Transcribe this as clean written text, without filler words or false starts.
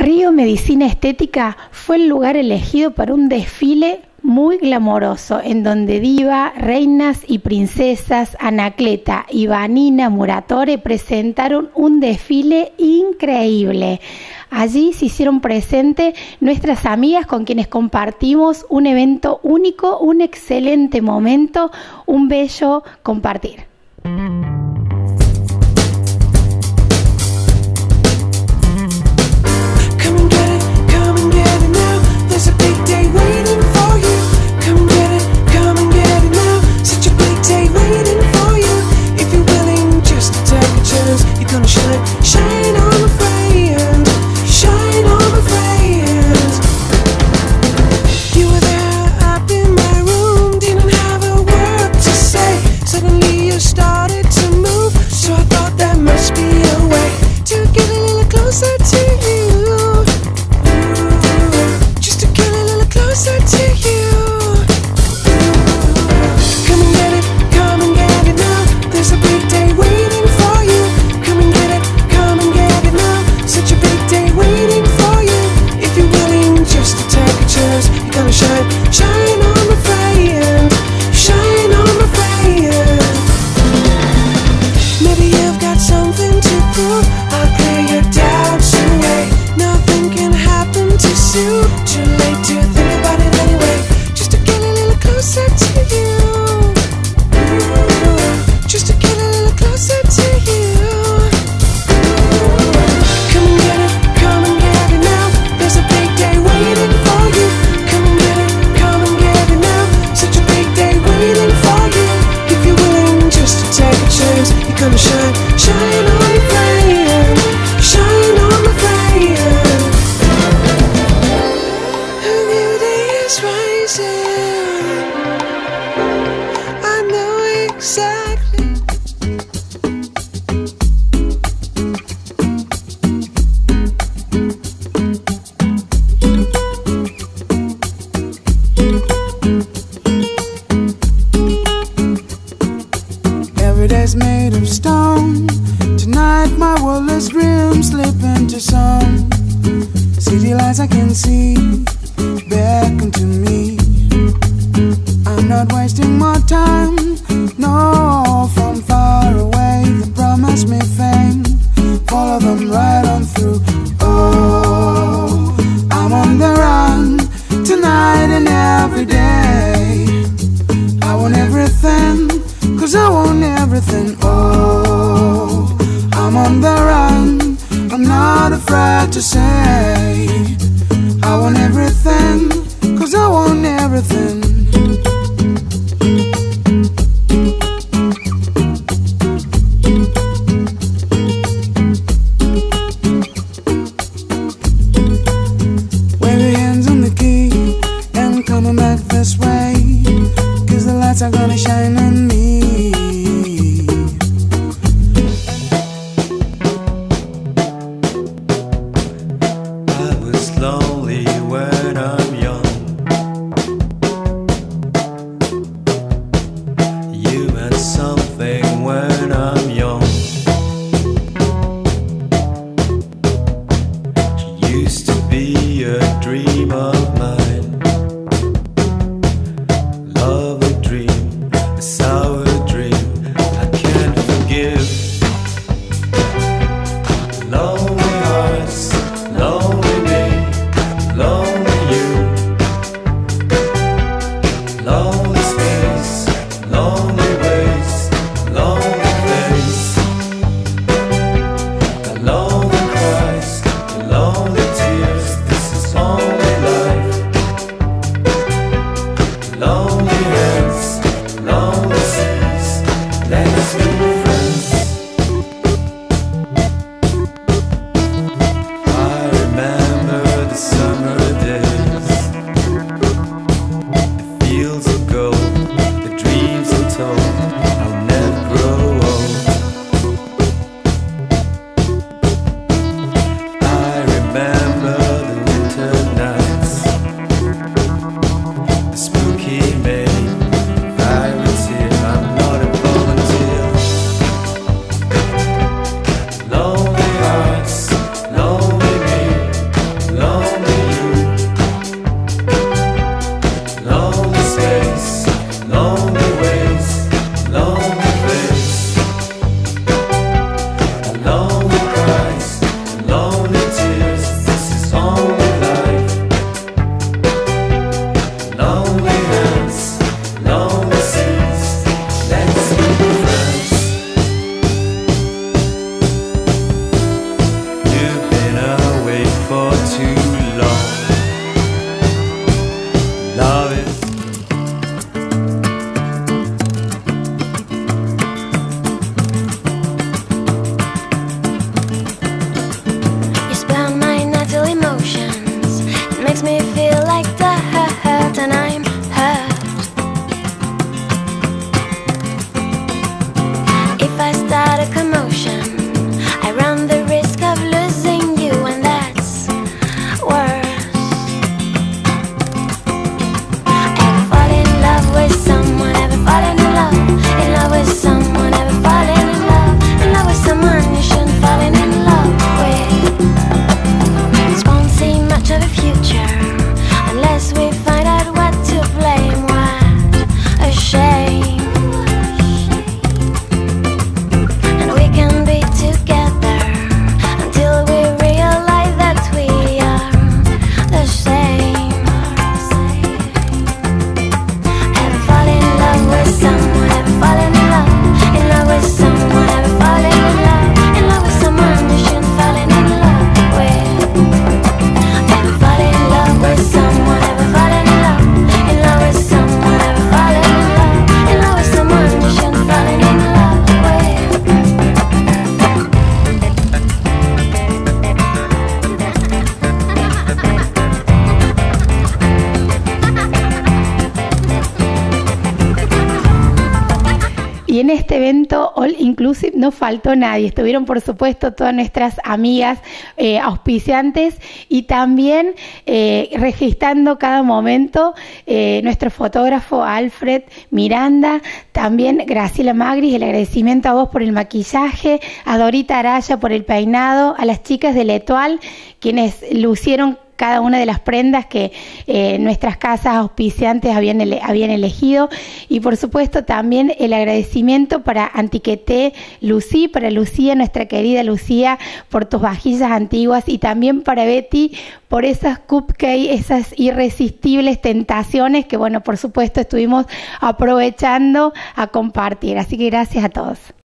Río Medicina Estética fue el lugar elegido para un desfile muy glamoroso, en donde diva, reinas y princesas Anacleta y Vanina Muratore presentaron un desfile increíble. Allí se hicieron presente nuestras amigas con quienes compartimos un evento único, un excelente momento, un bello compartir. en este evento All Inclusive no faltó nadie, estuvieron por supuesto todas nuestras amigas auspiciantes y también registrando cada momento nuestro fotógrafo Alfred Miranda, también Graciela Magris, el agradecimiento a vos por el maquillaje, a Dorita Araya por el peinado, a las chicas de L'Etoile, quienes lucieron cada una de las prendas que nuestras casas auspiciantes habían elegido, y por supuesto también el agradecimiento para Antiqueté Lucí, para Lucía, nuestra querida Lucía, por tus vajillas antiguas, y también para Betty por esas cupcakes, esas irresistibles tentaciones que, bueno, por supuesto estuvimos aprovechando a compartir. Así que gracias a todos.